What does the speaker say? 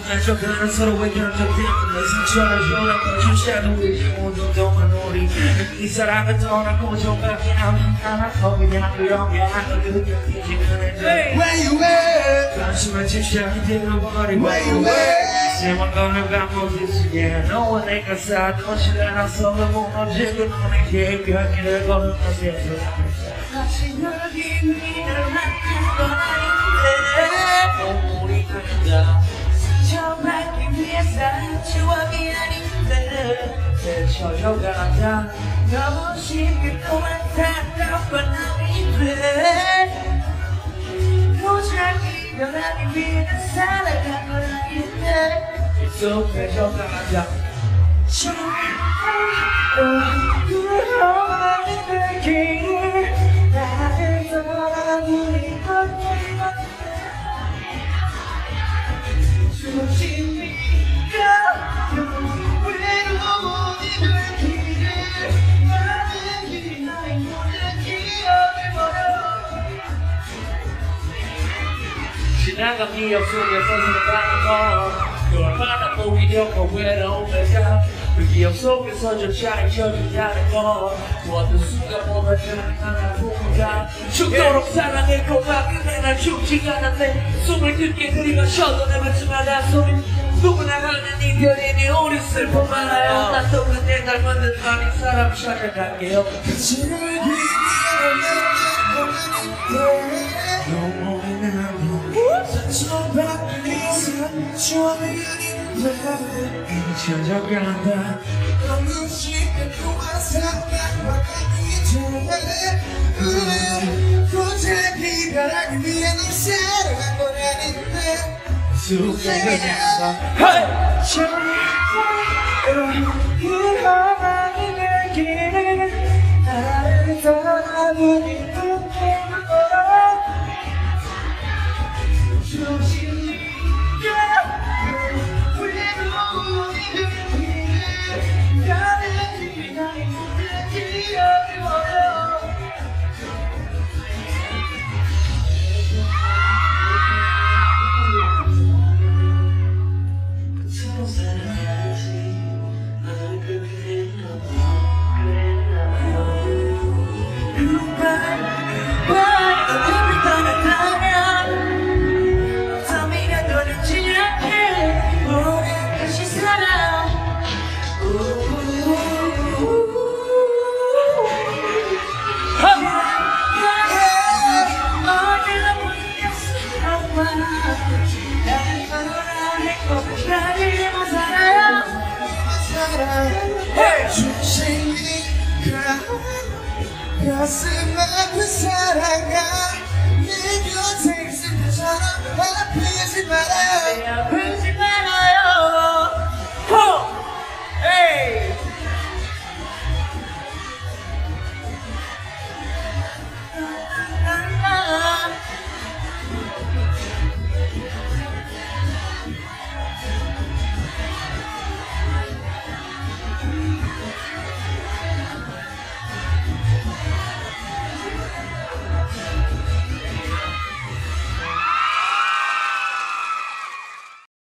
만족하는 서로의 감정 때문에 상처를 줘놓고 주차도 모두 동안 우리 이 사랑을 떠나고 정밖에 않고 그냥 그런 게 아니고 느끼지는 해 Where you at? 관심을 집착이 되어버리고 Where you at? 세번 걸어가보듯이 너와 내가 쌓던 시간은 서로 무너지고 너에게 벽을 걸어가면서 다시 널 기회를 만날 건 아닌데 우리 둘다 상처받기 위해서 추억이 아닌데 스쳐져가다 너무 쉽게 또 안타까운 아닌데 도저히 변하기 위해 살아간 건 아닌데 익숙해져가다 너만의 느낌 나를 떠나보니 조심히가 외로운 이별 길을 나는 기나이 모든 기억을 버려 지나간 기억 속에서 살아가는 건 얼마나 보기 좋고 외로운가 그 기억 속에서조차 잊혀지지 않은 건 어떤 순간보다 하나 보자 죽도록 사랑해 고맙게 난 죽지 않았네 숨을 깊게 들이마셔도 내뱉지만 한 소리 누구나 하는 이별이니 우리 슬픔 말아요 난 또 그때 닮은 듯한 이 사람 찾아갈게요 잊혀져간다 너무 쉽게 또한 사랑받기 전에 도저히 변하기 위해 널 사랑한 건 아닌데 익숙해져간다 너만의 느낌 나를 떠나보니 가슴 아픈 사랑아 내 곁에 있을 때처럼 아프지 말아요